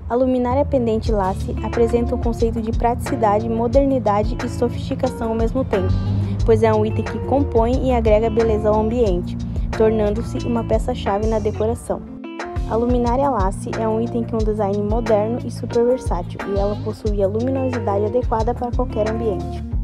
A luminária pendente Lasi apresenta um conceito de praticidade, modernidade e sofisticação ao mesmo tempo, pois é um item que compõe e agrega beleza ao ambiente, tornando-se uma peça-chave na decoração. A luminária Lasi é um item com um design moderno e super versátil, e ela possui a luminosidade adequada para qualquer ambiente.